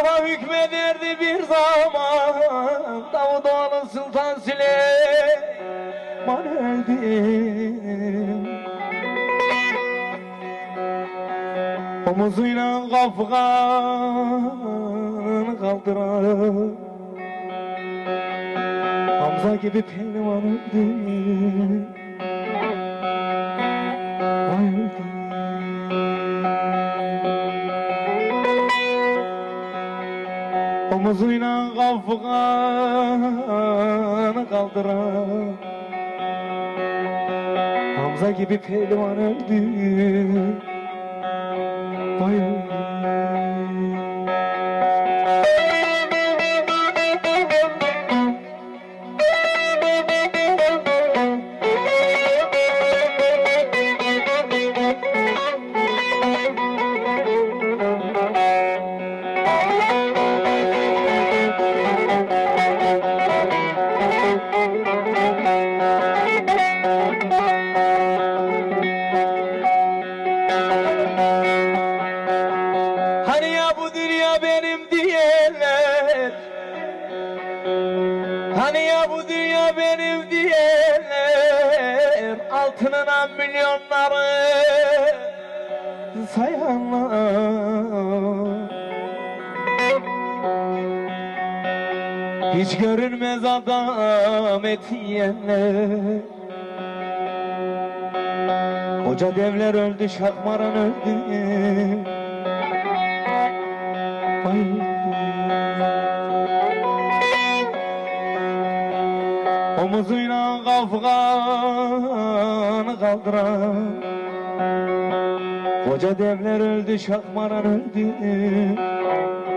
Mustafa hükmederdi bir zaman, Davutoğlu Sultan Süleyman öldü. Omuzuyla kafganı kaldıran Hamza gibi pehlivan öldü. Vay öldü. Omuzuyla kafganı kaldıran Hamza gibi pehlivan öldü. Vay öldü. Hani ya bu dünya benim diyenler, hani ya bu dünya benim diyenler, altınına milyonları sayanlar, hiç görünmez adam etiyenler. Koca devler öldü, Şahmaran öldü. Vay öldü. Omuzuyla kafganı kaldıran koca devler öldü, Şahmaran öldü.